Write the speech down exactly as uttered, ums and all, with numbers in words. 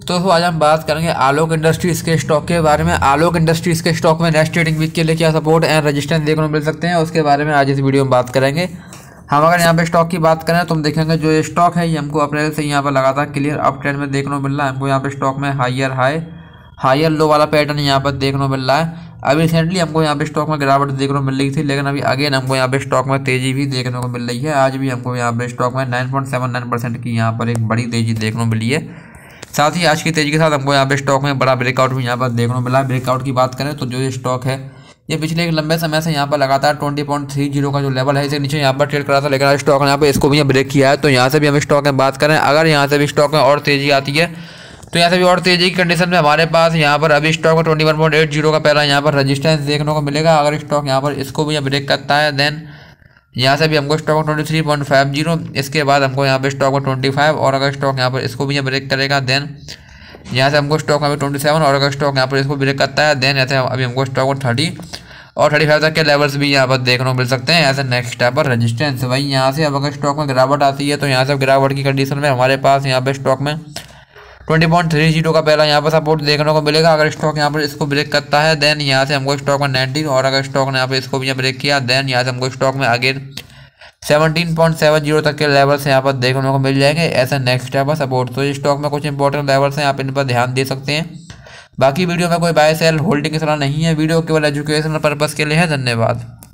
तो आज हम बात करेंगे आलोक इंडस्ट्रीज़ के स्टॉक के बारे में। आलोक इंडस्ट्रीज़ के स्टॉक में नेक्स्ट ट्रेडिंग वीक के लिए क्या सपोर्ट एंड रेजिस्टेंस देखने को मिल सकते हैं, उसके बारे में आज इस वीडियो में बात करेंगे। हम अगर यहाँ पे स्टॉक की बात करें तो हम देखेंगे जो ये स्टॉक है ये हमको अप्रैल से यहाँ पर लगातार क्लियर अप ट्रेंड में देखने को मिल रहा है। हमको यहाँ पे स्टॉक में हायर हाई हायर लो वाला पैटर्न यहाँ पर देखने को मिल रहा है। अभी रिसेंटली हमको यहाँ पे स्टॉक में गिरावट देखने को मिल रही थी, लेकिन अभी अगेन हमको यहाँ पे स्टॉक में तेजी भी देखने को मिल रही है। आज भी हमको यहाँ पे स्टॉक में nine point seven nine percent की यहाँ पर एक बड़ी तेजी देखने को मिली है। साथ ही आज की तेजी के साथ हमको यहाँ पे स्टॉक में बड़ा ब्रेकआउट भी यहाँ पर देखने को मिला है। ब्रेकआउट की बात करें तो जो ये स्टॉक है ये पिछले एक लंबे समय से यहाँ पर लगातार ट्वेंटी पॉइंट थ्री जीरो का जो लेवल है इसे नीचे यहाँ पर ट्रेड करा था, लेकिन आज स्टॉक ने यहाँ पे इसको भी ब्रेक किया है। तो यहाँ से भी हम स्टॉक में बात करें, अगर यहाँ से भी स्टॉक में और तेजी आती है तो यहाँ से भी और तेजी की कंडीशन में हमारे पास यहाँ पर अभी स्टॉक में twenty one point eight zero का पहला यहाँ पर रजिस्टेंस देखने को मिलेगा। अगर स्टॉक यहाँ पर इसको भी ब्रेक करता है देन यहाँ से भी हमको स्टॉक में twenty three point five zero, इसके बाद हमको यहाँ पे स्टॉक में ट्वेंटी फाइव, और अगर स्टॉक यहाँ पर इसको भी ब्रेक करेगा देन यहाँ से हमको स्टॉक में ट्वेंटी सेवन, और अगर स्टॉक यहाँ पर इसको ब्रेक करता है देन ऐसे अभी हमको स्टॉक में थर्टी और थर्टी फाइव तक के लेवल्स भी यहाँ पर देखने को मिल सकते हैं ऐसे नेक्स्ट स्टेप पर रजिस्टेंस। वही यहाँ से अब अगर स्टॉक में गिरावट आती है तो यहाँ से गिरावट की कंडीशन में हमारे पास यहाँ पे स्टॉक में ट्वेंटी पॉइंट थ्री जीरो का पहला यहाँ पर सपोर्ट देखने को मिलेगा। अगर स्टॉक यहाँ पर इसको ब्रेक करता है देन यहाँ से हमको स्टॉक में नाइनटीन, और अगर स्टॉक ने यहाँ पर इसको भी ब्रेक किया देन यहाँ से हमको स्टॉक में again seventeen point seven zero तक के लेवल्स यहाँ पर देखने को मिल जाएंगे ऐसा नेक्स्ट स्टेप पर सपोर्ट। तो इस स्टॉक में कुछ इंपॉर्टेंट लेवल्स हैं, आप इन पर ध्यान दे सकते हैं। बाकी वीडियो में कोई बाय सेल होल्डिंग की सलाह नहीं है, वीडियो केवल एजुकेशनल पर्पस के लिए है। धन्यवाद।